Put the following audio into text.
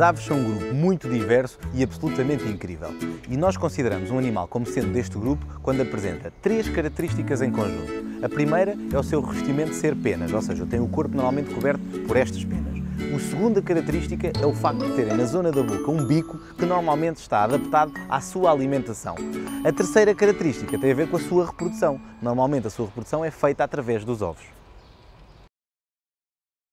aves são um grupo muito diverso e absolutamente incrível. E nós consideramos um animal como sendo deste grupo quando apresenta 3 características em conjunto. A primeira é o seu revestimento ser penas, ou seja, tem o corpo normalmente coberto por estas penas. A segunda característica é o facto de terem na zona da boca um bico que normalmente está adaptado à sua alimentação. A terceira característica tem a ver com a sua reprodução. Normalmente a sua reprodução é feita através dos ovos.